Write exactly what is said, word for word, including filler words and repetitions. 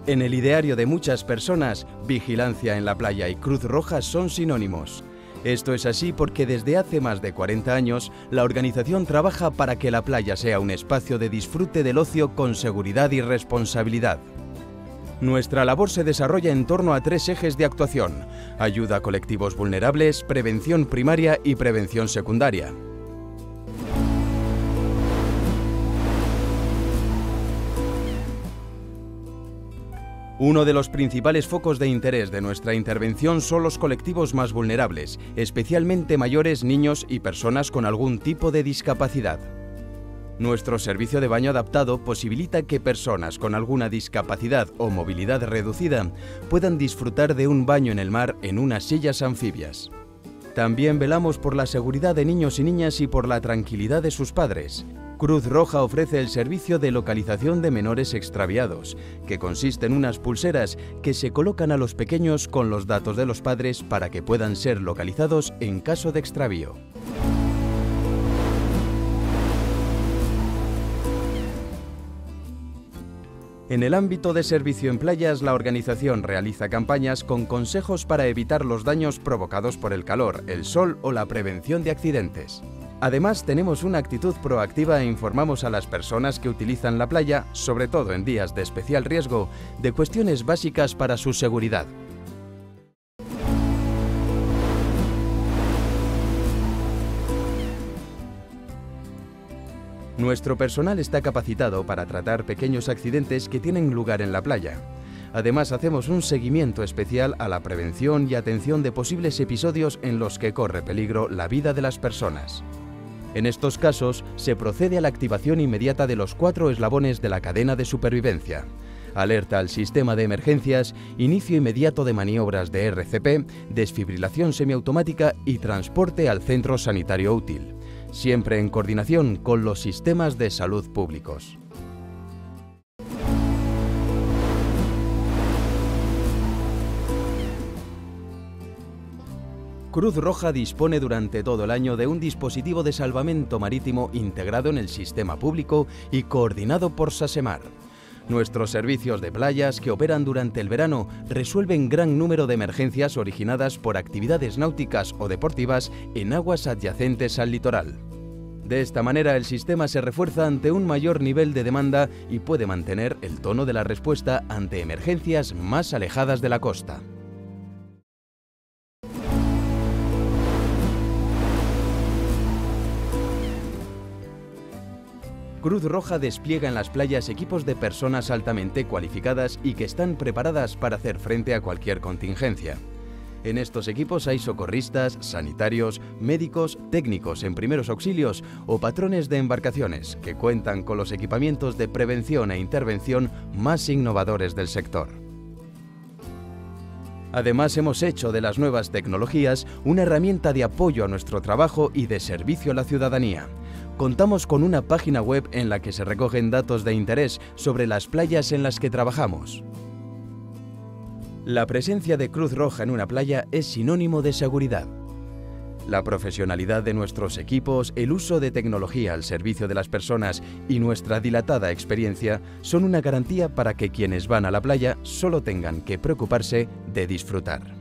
En el ideario de muchas personas, vigilancia en la playa y Cruz Roja son sinónimos. Esto es así porque desde hace más de cuarenta años, la organización trabaja para que la playa sea un espacio de disfrute del ocio con seguridad y responsabilidad. Nuestra labor se desarrolla en torno a tres ejes de actuación: ayuda a colectivos vulnerables, prevención primaria y prevención secundaria. Uno de los principales focos de interés de nuestra intervención son los colectivos más vulnerables, especialmente mayores, niños y personas con algún tipo de discapacidad. Nuestro servicio de baño adaptado posibilita que personas con alguna discapacidad o movilidad reducida puedan disfrutar de un baño en el mar en unas sillas anfibias. También velamos por la seguridad de niños y niñas y por la tranquilidad de sus padres. Cruz Roja ofrece el servicio de localización de menores extraviados, que consiste en unas pulseras que se colocan a los pequeños con los datos de los padres para que puedan ser localizados en caso de extravío. En el ámbito de servicio en playas, la organización realiza campañas con consejos para evitar los daños provocados por el calor, el sol o la prevención de accidentes. Además, tenemos una actitud proactiva e informamos a las personas que utilizan la playa, sobre todo en días de especial riesgo, de cuestiones básicas para su seguridad. Nuestro personal está capacitado para tratar pequeños accidentes que tienen lugar en la playa. Además, hacemos un seguimiento especial a la prevención y atención de posibles episodios en los que corre peligro la vida de las personas. En estos casos, se procede a la activación inmediata de los cuatro eslabones de la cadena de supervivencia: alerta al sistema de emergencias, inicio inmediato de maniobras de R C P, desfibrilación semiautomática y transporte al centro sanitario útil, siempre en coordinación con los sistemas de salud públicos. Cruz Roja dispone durante todo el año de un dispositivo de salvamento marítimo integrado en el sistema público y coordinado por SASEMAR. Nuestros servicios de playas, que operan durante el verano, resuelven gran número de emergencias originadas por actividades náuticas o deportivas en aguas adyacentes al litoral. De esta manera, el sistema se refuerza ante un mayor nivel de demanda y puede mantener el tono de la respuesta ante emergencias más alejadas de la costa. Cruz Roja despliega en las playas equipos de personas altamente cualificadas y que están preparadas para hacer frente a cualquier contingencia. En estos equipos hay socorristas, sanitarios, médicos, técnicos en primeros auxilios o patrones de embarcaciones que cuentan con los equipamientos de prevención e intervención más innovadores del sector. Además, hemos hecho de las nuevas tecnologías una herramienta de apoyo a nuestro trabajo y de servicio a la ciudadanía. Contamos con una página web en la que se recogen datos de interés sobre las playas en las que trabajamos. La presencia de Cruz Roja en una playa es sinónimo de seguridad. La profesionalidad de nuestros equipos, el uso de tecnología al servicio de las personas y nuestra dilatada experiencia son una garantía para que quienes van a la playa solo tengan que preocuparse de disfrutar.